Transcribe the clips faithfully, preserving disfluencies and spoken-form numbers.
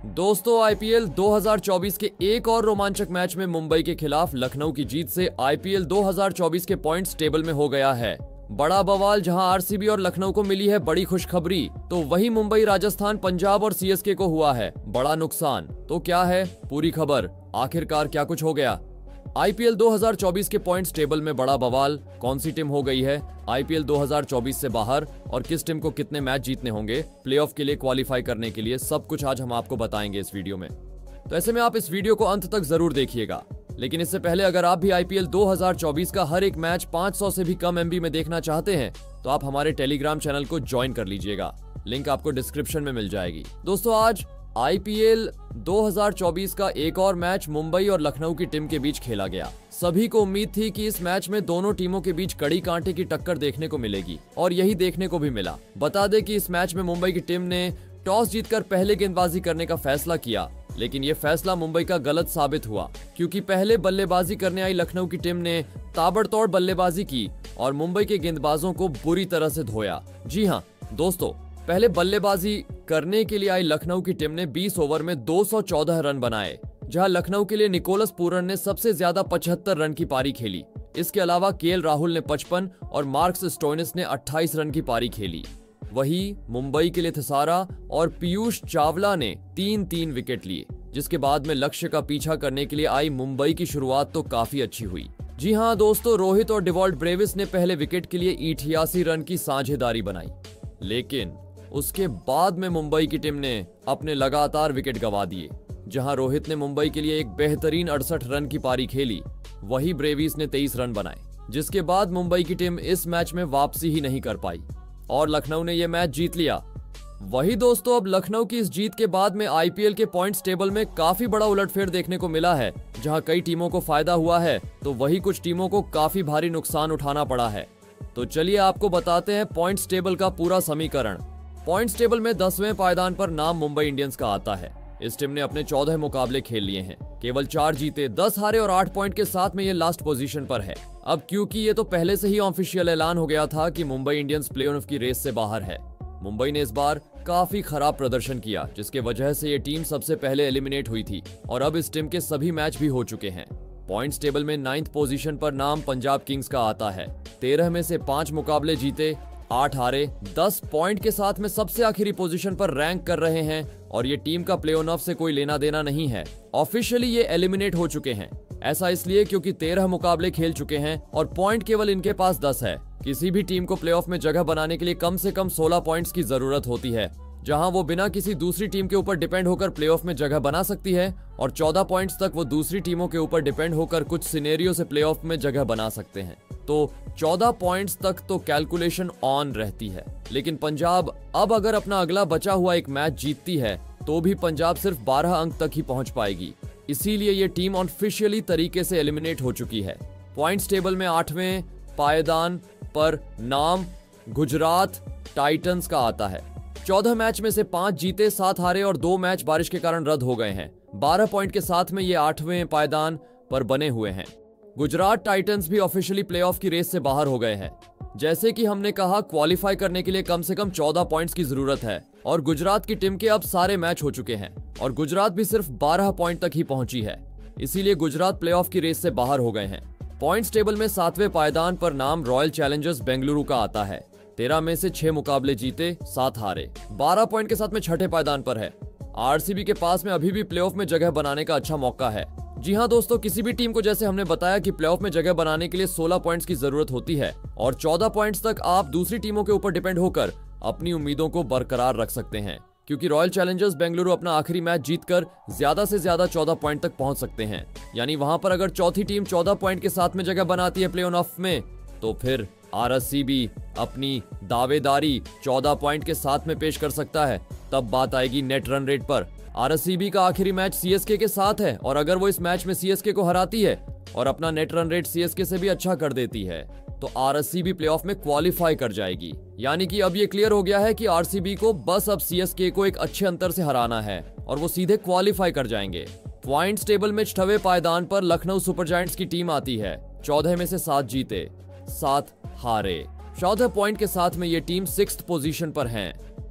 दोस्तों आईपीएल दो हज़ार चौबीस के एक और रोमांचक मैच में मुंबई के खिलाफ लखनऊ की जीत से आईपीएल दो हज़ार चौबीस के पॉइंट्स टेबल में हो गया है बड़ा बवाल। जहां आरसीबी और लखनऊ को मिली है बड़ी खुशखबरी, तो वही मुंबई, राजस्थान, पंजाब और सीएसके को हुआ है बड़ा नुकसान। तो क्या है पूरी खबर, आखिरकार क्या कुछ हो गया। आईपीएल दो हज़ार चौबीस के पॉइंट्स टेबल में बड़ा बवाल, कौन सी टीम हो गई है आईपीएल दो हज़ार चौबीस से बाहर और किस टीम को कितने मैच जीतने होंगे प्लेऑफ के लिए क्वालिफाई करने के लिए, सब कुछ आज हम आपको बताएंगे इस वीडियो में। तो ऐसे में आप इस वीडियो को अंत तक जरूर देखिएगा। लेकिन इससे पहले अगर आप भी आईपीएल दो हज़ार चौबीस का हर एक मैच पाँच सौ से भी कम एमबी में देखना चाहते हैं तो आप हमारे टेलीग्राम चैनल को ज्वाइन कर लीजिएगा, लिंक आपको डिस्क्रिप्शन में मिल जाएगी। दोस्तों आज आईपीएल दो हज़ार चौबीस का एक और मैच मुंबई और लखनऊ की टीम के बीच खेला गया। सभी को उम्मीद थी कि इस मैच में दोनों टीमों के बीच कड़ी कांटे की टक्कर देखने को मिलेगी और यही देखने को भी मिला। बता दें कि इस मैच में मुंबई की टीम ने टॉस जीतकर पहले गेंदबाजी करने का फैसला किया, लेकिन ये फैसला मुंबई का गलत साबित हुआ क्योंकि पहले बल्लेबाजी करने आई लखनऊ की टीम ने ताबड़तोड़ बल्लेबाजी की और मुंबई के गेंदबाजों को बुरी तरह से धोया। जी हाँ दोस्तों, पहले बल्लेबाजी करने के लिए आई लखनऊ की टीम ने बीस ओवर में दो सौ चौदह रन बनाए, जहां लखनऊ के लिए निकोलस पूरन ने सबसे ज्यादा पचहत्तर रन की पारी खेली। इसके अलावा केएल राहुल ने पचपन और मार्कस स्टोइनिस ने अट्ठाईस रन की पारी खेली। वहीं मुंबई के लिए थिसारा और पीयूष चावला ने तीन तीन विकेट लिए, जिसके बाद में लक्ष्य का पीछा करने के लिए आई मुंबई की शुरुआत तो काफी अच्छी हुई। जी हाँ दोस्तों, रोहित और डिवॉल्ट ब्रेविस ने पहले विकेट के लिए अठासी रन की साझेदारी बनाई, लेकिन उसके बाद में मुंबई की टीम ने अपने लगातार विकेट गंवा दिए। जहां रोहित ने मुंबई के लिए एक बेहतरीन अड़सठ रन की पारी खेली, वही ब्रेविस ने तेईस रन बनाए, जिसके बाद मुंबई की टीम इस मैच में वापसी ही नहीं कर पाई और लखनऊ ने यह मैच जीत लिया। वही दोस्तों, अब लखनऊ की इस जीत के बाद में आईपीएल के पॉइंट्स टेबल में काफी बड़ा उलटफेर देखने को मिला है। जहां कई टीमों को फायदा हुआ है तो वही कुछ टीमों को काफी भारी नुकसान उठाना पड़ा है। तो चलिए आपको बताते हैं पॉइंट्स टेबल का पूरा समीकरण। पॉइंट्स टेबल में दसवें पायदान पर नाम मुंबई इंडियंस का आता है। इस टीम ने अपने चौदह मुकाबले खेल लिए हैं, केवल चार जीते, दस हारे और आठ पॉइंट के साथ में ये लास्ट पोजीशन पर है। अब क्योंकि ये तो पहले से ही ऑफिशियल ऐलान हो गया था कि मुंबई इंडियंस प्लेऑफ की रेस से बाहर है। मुंबई ने इस बार काफी खराब प्रदर्शन किया, जिसके वजह से ये टीम सबसे पहले एलिमिनेट हुई थी और अब इस टीम के सभी मैच भी हो चुके हैं। पॉइंट्स टेबल में नाइन्थ पोजीशन पर नाम पंजाब किंग्स का आता है। तेरह में से पांच मुकाबले जीते, आठ हारे, दस पॉइंट के साथ में सबसे आखिरी पोजीशन पर रैंक कर रहे हैं और ये टीम का प्लेऑफ से कोई लेना देना नहीं है। ऑफिशियली ये एलिमिनेट हो चुके हैं। ऐसा इसलिए क्योंकि तेरह मुकाबले खेल चुके हैं और पॉइंट केवल इनके पास दस है। किसी भी टीम को प्लेऑफ में जगह बनाने के लिए कम से कम सोलह पॉइंट्स की जरूरत होती है, जहां वो बिना किसी दूसरी टीम के ऊपर डिपेंड होकर प्लेऑफ में जगह बना सकती है और चौदह पॉइंट्स तक वो दूसरी टीमों के ऊपर डिपेंड होकर कुछ सिनेरियो से प्लेऑफ में जगह बना सकते हैं। तो चौदह पॉइंट्स तक तो कैलकुलेशन ऑन रहती है। लेकिन पंजाब अब अगर अपना अगला बचा हुआ एक मैच जीतती है तो भी पंजाब सिर्फ बारह अंक तक ही पहुंच पाएगी। इसीलिए ये टीम ऑफिशियली तरीके से एलिमिनेट हो चुकी है। पॉइंट्स टेबल में आठवें पायदान पर नाम गुजरात टाइटंस का आता है। चौदह मैच में से पांच जीते, सात हारे और दो मैच बारिश के कारण रद्द हो गए हैं। बारह पॉइंट के साथ में ये आठवें पायदान पर बने हुए हैं। गुजरात टाइटंस भी ऑफिशियली प्लेऑफ की रेस से बाहर हो गए हैं। जैसे कि हमने कहा, क्वालिफाई करने के लिए कम से कम चौदह पॉइंट्स की जरूरत है और गुजरात की टीम के अब सारे मैच हो चुके हैं और गुजरात भी सिर्फ बारह पॉइंट तक ही पहुंची है। इसीलिए गुजरात प्लेऑफ की रेस से बाहर हो गए हैं। पॉइंट्स टेबल में सातवें पायदान पर नाम रॉयल चैलेंजर्स बेंगलुरु का आता है। तेरह में से छह मुकाबले जीते, सात हारे, बारह पॉइंट के साथ में छठे पायदान पर है। आरसीबी के पास में अभी भी प्लेऑफ में जगह बनाने का अच्छा मौका है। जी हाँ दोस्तों, किसी भी टीम को जैसे हमने बताया कि प्लेऑफ में जगह बनाने के लिए सोलह पॉइंट्स की जरूरत होती है और चौदह पॉइंट्स तक आप दूसरी टीमों के ऊपर डिपेंड होकर अपनी उम्मीदों को बरकरार रख सकते हैं, क्योंकि रॉयल चैलेंजर्स बेंगलुरु अपना आखिरी मैच जीतकर ज्यादा से ज्यादा चौदह पॉइंट तक पहुंच सकते हैं। यानी वहां पर अगर चौथी टीम चौदह पॉइंट के साथ में जगह बनाती है प्लेऑफ में, तो फिर आरसीबी अपनी दावेदारी चौदह पॉइंट के साथ में पेश कर सकता है। तब बात आएगी नेट रन रेट पर। आरसीबी का आखिरी मैच सीएसके के साथ है और अगर वो इस मैच में सीएसके को हराती है और अपना नेट रन रेट सीएसके से भी अच्छा कर देती है तो आरसीबी प्लेऑफ में क्वालिफाई कर जाएगी। यानी कि अब ये क्लियर हो गया है कि आरसीबी को बस अब सीएसके को एक अच्छे अंतर से हराना है और वो सीधे क्वालिफाई कर जाएंगे। पॉइंट्स टेबल में छठवें पायदान पर लखनऊ सुपर जायंट्स की टीम आती है। चौदह में से सात जीते, सात हारे, चौदह पॉइंट के साथ में ये टीम सिक्स्थ पोजीशन पर है।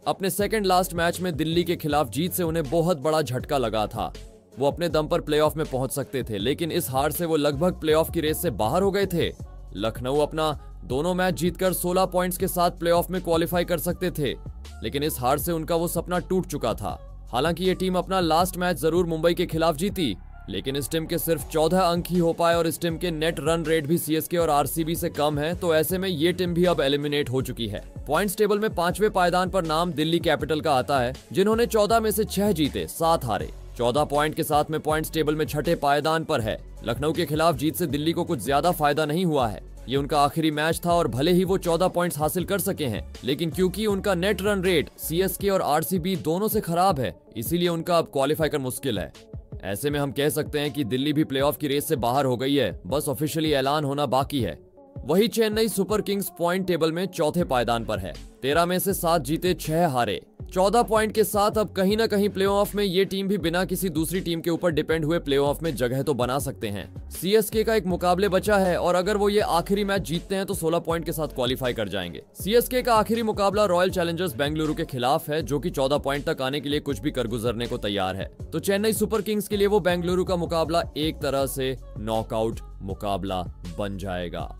अपने सेकंड लास्ट मैच में दिल्ली के खिलाफ जीत से उन्हें बहुत बड़ा झटका लगा था। वो अपने दम पर प्लेऑफ में पहुंच सकते थे, लेकिन इस हार से वो लगभग प्लेऑफ की रेस से बाहर हो गए थे। लखनऊ अपना दोनों मैच जीतकर सोलह पॉइंट्स के साथ प्लेऑफ में क्वालिफाई कर सकते थे, लेकिन इस हार से उनका वो सपना टूट चुका था। हालांकि ये टीम अपना लास्ट मैच जरूर मुंबई के खिलाफ जीती, लेकिन इस टीम के सिर्फ चौदह अंक ही हो पाए और इस टीम के नेट रन रेट भी सीएसके और आरसीबी से कम है, तो ऐसे में ये टीम भी अब एलिमिनेट हो चुकी है। पॉइंट्स टेबल में पांचवें पायदान पर नाम दिल्ली कैपिटल का आता है, जिन्होंने चौदह में से छह जीते, सात हारे। चौदह पॉइंट के साथ में पॉइंट्स टेबल में छठे पायदान पर है। लखनऊ के खिलाफ जीत से दिल्ली को कुछ ज्यादा फायदा नहीं हुआ है। ये उनका आखिरी मैच था और भले ही वो चौदह पॉइंट्स हासिल कर सके हैं, लेकिन क्योंकि उनका नेट रन रेट सीएसके और आरसीबी दोनों से खराब है, इसीलिए उनका अब क्वालिफाई कर मुश्किल है। ऐसे में हम कह सकते हैं कि दिल्ली भी प्लेऑफ की रेस से बाहर हो गई है, बस ऑफिशियली ऐलान होना बाकी है। वही Chennai super kings point table में चौथे पायदान पर है। तेरह में से सात जीते, छह हारे। चौदह पॉइंट के साथ अब कहीं ना कहीं प्लेऑफ में ये टीम भी बिना किसी दूसरी टीम के ऊपर डिपेंड हुए प्लेऑफ में जगह तो बना सकते हैं। सीएसके का एक मुकाबले बचा है और अगर वो ये आखिरी मैच जीतते हैं तो सोलह पॉइंट के साथ क्वालिफाई कर जाएंगे। सीएसके का आखिरी मुकाबला रॉयल चैलेंजर्स बेंगलुरु के खिलाफ है, जो कि चौदह पॉइंट तक आने के लिए कुछ भी कर गुजरने को तैयार है। तो चेन्नई सुपर किंग्स के लिए वो बेंगलुरु का मुकाबला एक तरह से नॉकआउट मुकाबला बन जाएगा।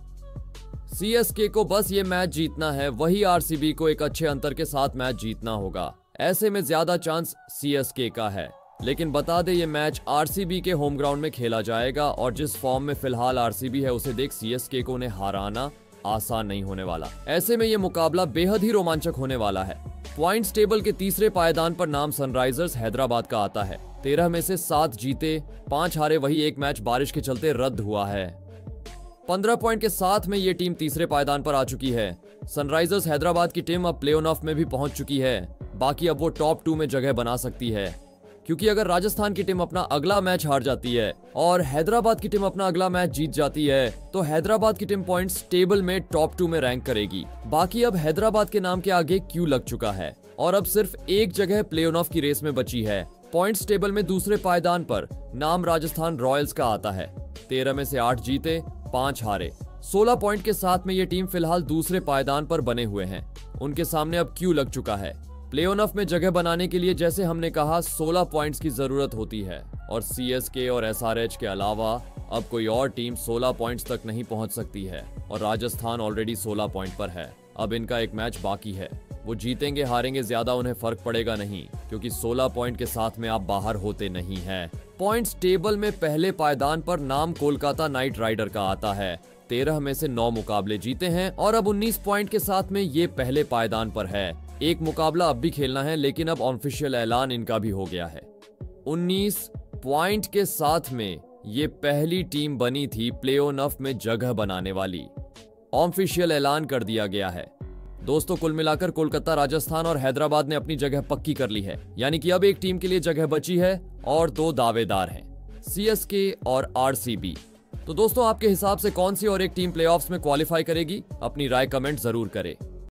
सीएसके को बस ये मैच जीतना है, वही आरसीबी को एक अच्छे अंतर के साथ मैच जीतना होगा। ऐसे में ज्यादा चांस सीएसके का है, लेकिन बता दे ये मैच आरसीबी के होम ग्राउंड में खेला जाएगा और जिस फॉर्म में फिलहाल आरसीबी है उसे देख सीएसके को उन्हें हराना आसान नहीं होने वाला। ऐसे में ये मुकाबला बेहद ही रोमांचक होने वाला है। पॉइंट्स टेबल के तीसरे पायदान पर नाम सनराइजर्स हैदराबाद का आता है। तेरह में से सात जीते, पांच हारे, वही एक मैच बारिश के चलते रद्द हुआ है। पंद्रह पॉइंट के साथ में ये टीम तीसरे पायदान पर आ चुकी है। सनराइजर्स हैदराबाद की टीम अब प्ले ऑफ में भी पहुंच चुकी है। बाकी अब वो टॉप टू में जगह बना सकती है, क्योंकि अगर राजस्थान की टीम अपना अगला मैच हार जाती है और हैदराबाद की टीम अपना अगला मैच जीत जाती है तो हैदराबाद की टीम पॉइंट्स टेबल में टॉप टू में रैंक करेगी। बाकी अब हैदराबाद के नाम के आगे क्यू लग चुका है और अब सिर्फ एक जगह प्ले ऑफ की रेस में बची है। पॉइंट्स टेबल में दूसरे पायदान पर नाम राजस्थान रॉयल्स का आता है। तेरह में से आठ जीते, पांच हारे। सोलह पॉइंट के साथ में ये टीम फिलहाल दूसरे पायदान पर बने हुए हैं। उनके सामने अब क्यू लग चुका है। प्ले ऑफ में जगह बनाने के लिए जैसे हमने कहा सोलह पॉइंट्स की जरूरत होती है और सीएसके और एसआरएच के अलावा अब कोई और टीम सोलह पॉइंट्स तक नहीं पहुंच सकती है और राजस्थान ऑलरेडी सोलह पॉइंट पर है। अब इनका एक मैच बाकी है, वो जीतेंगे हारेंगे ज्यादा उन्हें फर्क पड़ेगा नहीं, क्योंकि सोलह पॉइंट के साथ में आप बाहर होते नहीं हैं। पॉइंट्स टेबल में पहले पायदान पर नाम कोलकाता नाइट राइडर का आता है। तेरह में से नौ मुकाबले जीते हैं और अब उन्नीस पॉइंट के साथ में ये पहले पायदान पर है। एक मुकाबला अब भी खेलना है, लेकिन अब ऑफिशियल ऐलान इनका भी हो गया है। उन्नीस पॉइंट के साथ में ये पहली टीम बनी थी प्ले ऑफ में जगह बनाने वाली। ऑफिशियल ऐलान कर दिया गया है। दोस्तों, कुल मिलाकर कोलकाता, राजस्थान और हैदराबाद ने अपनी जगह पक्की कर ली है, यानी कि अब एक टीम के लिए जगह बची है और दो दावेदार हैं, सीएसके और आरसीबी। तो दोस्तों, आपके हिसाब से कौन सी और एक टीम प्लेऑफ्स में क्वालिफाई करेगी? अपनी राय कमेंट जरूर करें।